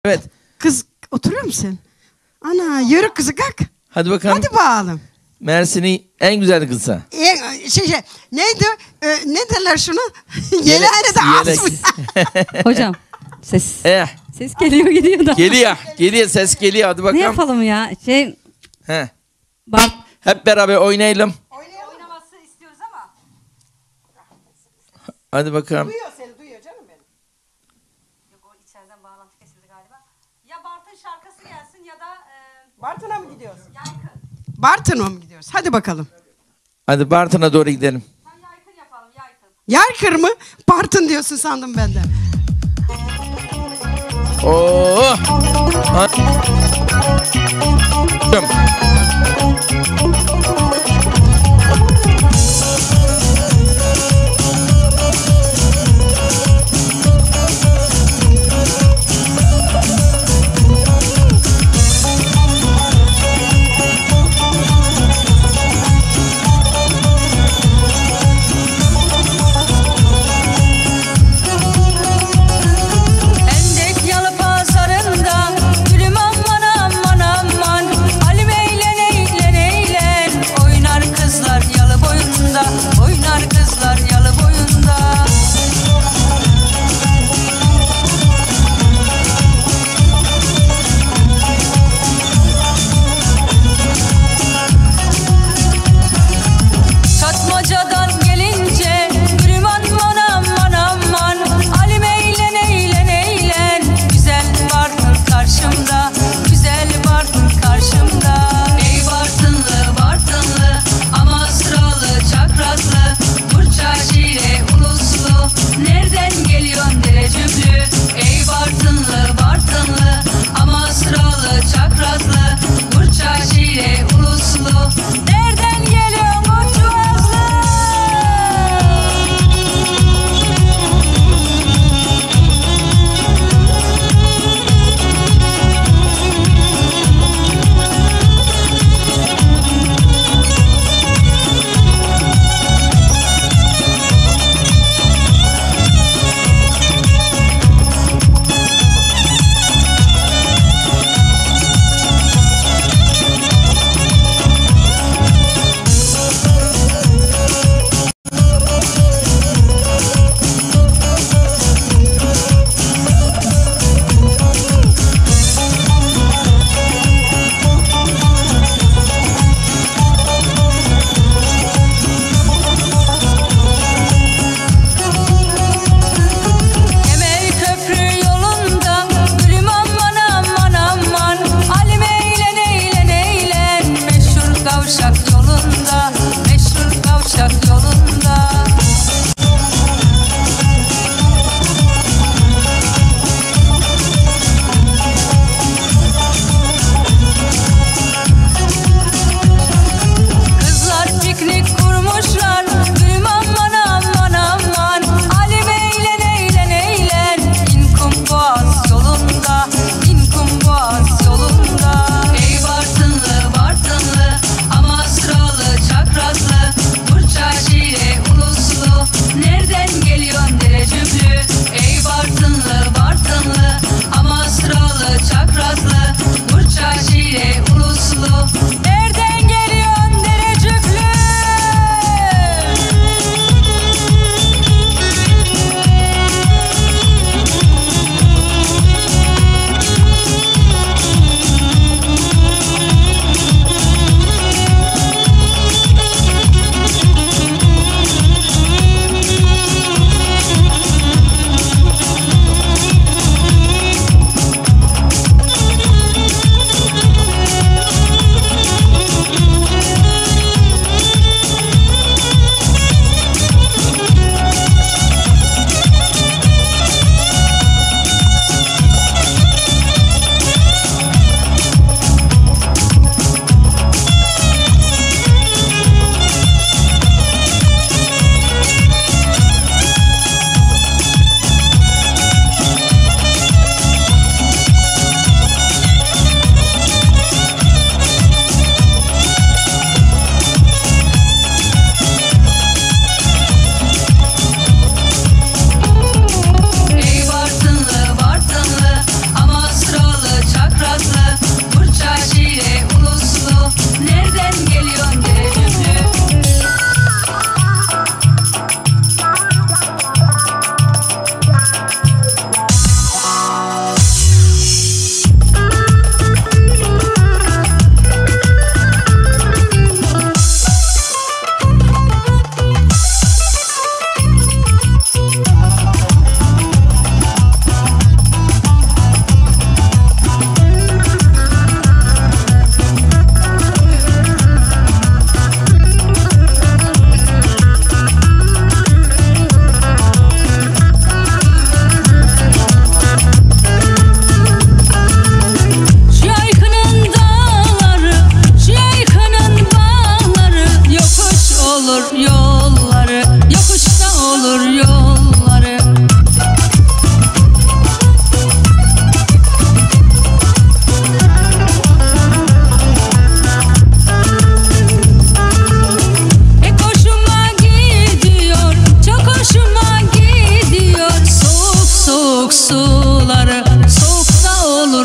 Evet. Kız oturuyor musun? Ana yürü kızı kalk. Hadi bakalım. Hadi bakalım. Mersin'in en güzel kızı. Neydi? Ne derler şunu? Yeleğine de asmış. Hocam ses Eh, ses geliyor gidiyor da. geliyor ses geliyor. Hadi bakalım. Ne yapalım ya? Heh. Bak. Hep beraber oynayalım. Oynaması istiyoruz ama. Hadi bakalım. Duyuyor seni, duyuyor canım benim. Yok, o içeriden bağlantı kesildi galiba. Ya Bartın şarkısı gelsin ya da Bartın'a mı gidiyoruz? Yaykın. Bartın'a mı gidiyoruz? Hadi bakalım. Hadi Bartın'a doğru gidelim. Sen Yaykın yapalım, Yaykın. Yaykır mı? Bartın diyorsun sandım ben de. Oo! Gülüm aman aman aman, Halim eyle neyle neyle.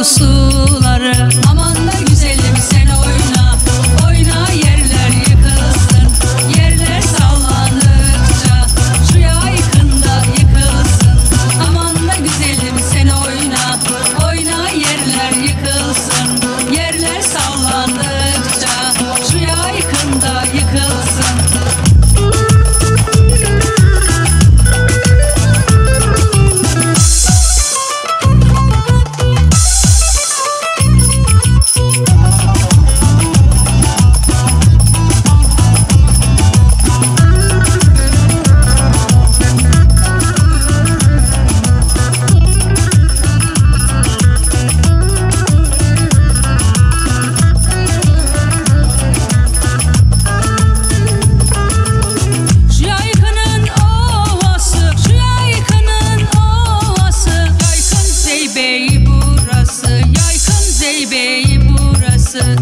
durdu suları. Aman da güzelim sen oyna, oyna yerler yıkılsın. Yerler sallandıkça şu yaykında yıkılsın. Aman da güzelim sen oyna, oyna yerler yıkılsın. Yerler sallandıkça şu yaykında yıkılsın. Şu yaykının ovası, şu yaykının ovası. Yaykın Zeybeği burası, yaykın Zeybeği burası.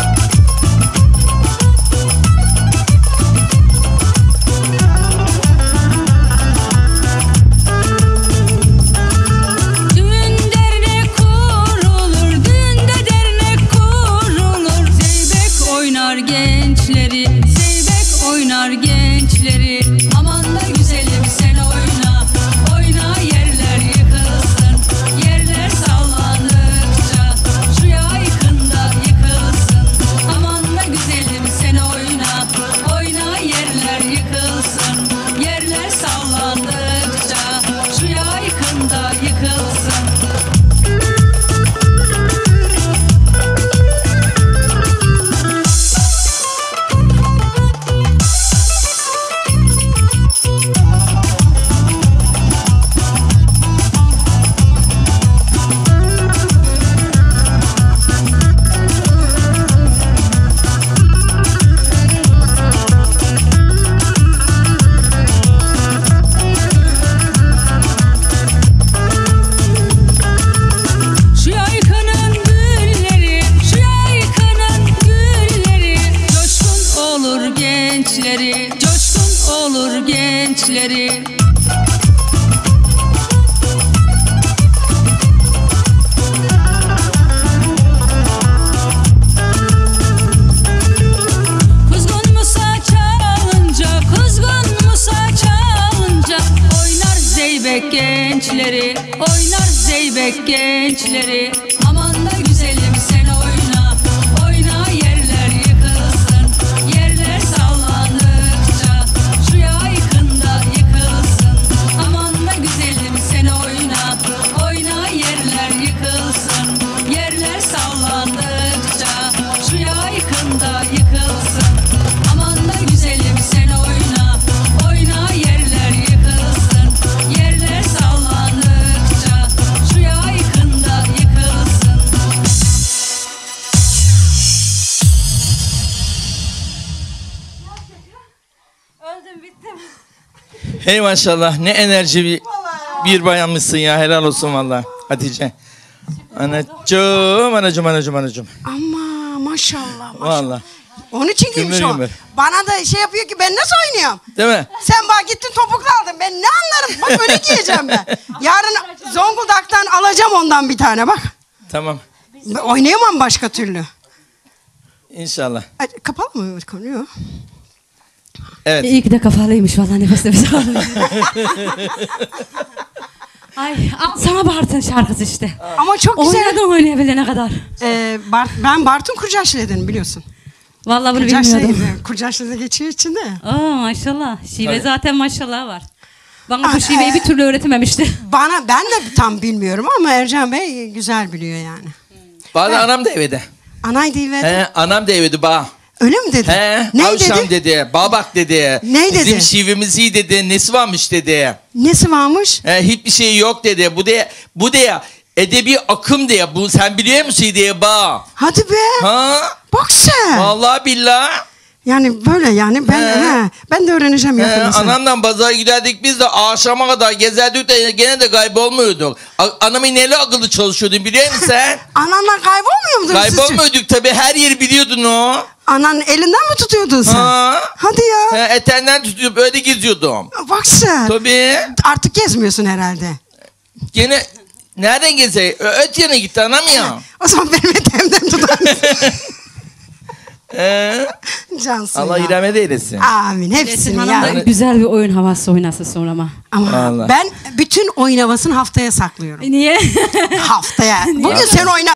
Düğün dernek kurulur, düğünde dernek kurulur. Zeybek oynar gençleri, zeybek oynar gençleri. Aman da güzelim sen oyna, oyna yerler yıkılsın. Yerler sallandıkça şu yaykında yıkılsın. Aman da güzelim sen oyna, oyna yerler yıkılsın. Yerler sallandıkça şu yaykında yıkılsın. Şu yaykının gülleri, şu yaykının gülleri. Coşkun olur gençleri, coşkun olur gençleri. Kuzgun Musa çalınca, kuzgun Musa çalınca. Oynar zeybek gençleri, oynar zeybek gençleri. Aman da güzelim sen oyna, oyna yerler yıkılsın. Yerler sallandıkça şu yaykında yıkılsın. Aman da güzelim sen oyna, oyna yerler yıkılsın. Yerler sallandıkça şu yaykında yıkılsın. Aman da güzelim sen oyna, oyna yerler yıkılsın. Yerler sallandıkça şu yaykında yıkılsın. Öldüm bittim. Hey maşallah ne enerji bir bayanmışsın ya, helal olsun valla Hatice. Anacığım. Ama maşallah. Valla. Onun için giymiş Gümbür o. gümbür. Bana da şey yapıyor ki ben nasıl oynuyorum? Değil mi? Sen bak gittin topuklu aldın. Ben ne anlarım? Bak öyle giyeceğim ben. Yarın Zonguldak'tan alacağım ondan bir tane bak. Tamam. Ben oynayamam başka türlü. İnşallah. Ay, kapalı mı konuyor? Evet. İyi ki de kafalıymış vallahi, nefes nefes alıyor. Ay, al sana Bartın şarkısı işte. Ama çok güzel. Oynadım oynayabilene kadar. Ben Bartın Kurcaşlı'dan biliyorsun. Vallahi bunu bilmiyordum. Kurcaşlı'da geçiyor içinde. Oo maşallah. Şive Tabii. zaten maşallah var. Bana Ah, bu şiveyi bir türlü öğretememişti. Ben de tam bilmiyorum ama Ercan Bey güzel biliyor yani. Bana anam da evde. Anay değil ve He, anam da evde ba. öyle mi dedi? He, Ne akşam dedi? dedi. Babak dedi. Ne dedi? Bizim şivemiz iyi dedi. Nesi varmış dedi. Nesi varmış? He, hiçbir şey yok dedi. Bu de edebi akım diye. Bu sen biliyor musun diye ba. Hadi be. Ha? Bak sen. Vallahi billahi. Yani böyle yani ben de öğreneceğim yakında. Anamdan pazara giderdik biz de akşama kadar gezerdik de gene de kaybolmuyorduk. Anamın neyle akıllı çalışıyordun biliyor musun sen? Ananla kaybolmuyor muydun siz? Kaybolmuyorduk tabii, her yeri biliyordun o. Ananın elinden mi tutuyordun sen? Ha. Hadi ya. Etenden tutup böyle geziyordum. Bak sen. Tabii. Artık gezmiyorsun herhalde. Gene Nereden gelse? Öt yana gitti anam ya. O zaman benim etemden tutar mısın? Cansın Allah ya. rahmet eylesin. Amin. Esin Hepsini Hanım da ya. güzel bir oyun havası oynasın sonra ama. Ama Allah. ben bütün oyun havasını haftaya saklıyorum. Niye? Haftaya. Bugün sen oyna.